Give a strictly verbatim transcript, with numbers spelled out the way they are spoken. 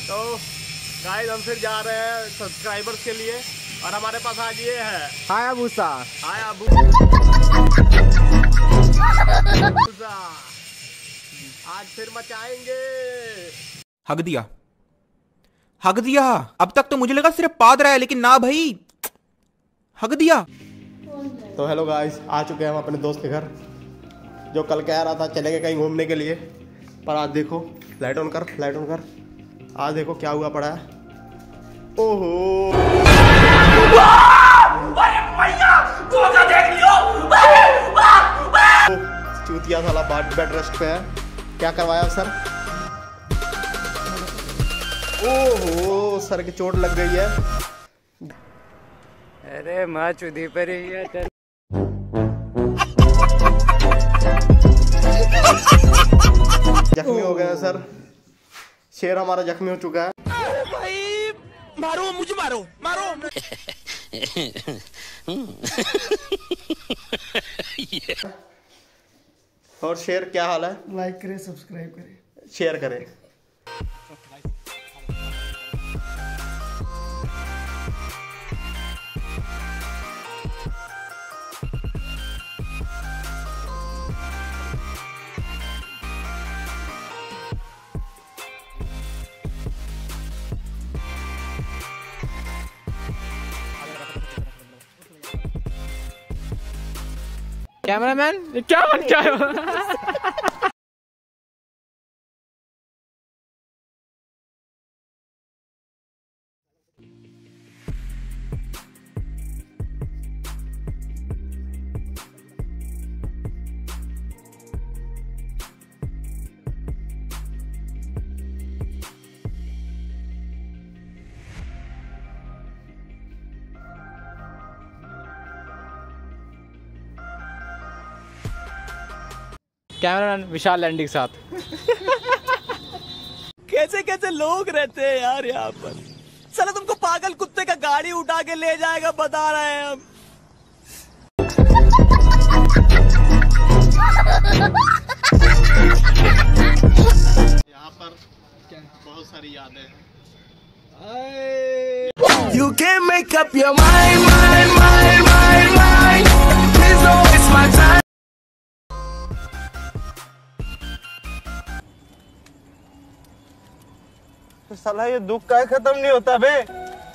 तो गाइस हम फिर जा रहे हैं सब्सक्राइबर्स के लिए और हमारे पास आज ये है हाय अबूसा। हाय अबू आज फिर मचाएंगे। हग दिया हग दिया। अब तक तो मुझे लगा सिर्फ पाद रहा है, लेकिन ना भाई, हग दिया। तो हेलो गाइस, आ चुके हैं हम अपने दोस्त के घर, जो कल कह रहा था चले गए कहीं घूमने के लिए, पर आज देखो, लाइट ऑन कर लाइट ऑन कर, आज देखो क्या हुआ पड़ा है। ओहो देख लियो, चूतिया साला बेड रेस्ट पे है। क्या करवाया सर? ओहो सर की चोट लग गई है। अरे माँ चुदी पर ही है। जख्मी हो गया सर, शेर हमारा जख्मी हो चुका है। अरे भाई मारो, मुझे मारो मारो। और शेर क्या हाल है? लाइक करें, सब्सक्राइब करें, शेयर करें। कैमरामैन क्या बन क्या है? कैमरामैन विशाल लैंडी के साथ। कैसे कैसे लोग रहते हैं यार यहाँ पर। साला तुमको पागल कुत्ते का गाड़ी उठा के ले जाएगा, बता रहे हैं हम। यहाँ पर बहुत सारी यादें हैं। You can't make up your mind, mind, mind, mind, mind. Please don't waste my time. साला ये दुख का खत्म नहीं होता बे।